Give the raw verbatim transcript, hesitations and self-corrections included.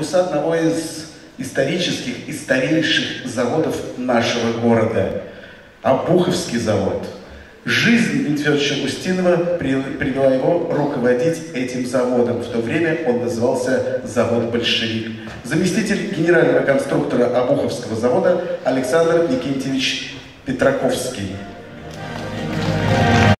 одного из исторических и старейших заводов нашего города – Обуховский завод. Жизнь Дмитрия Федоровича Устинова привела его руководить этим заводом. В то время он назывался завод «Большевик». Заместитель генерального конструктора Обуховского завода Александр Викентьевич Петраковский.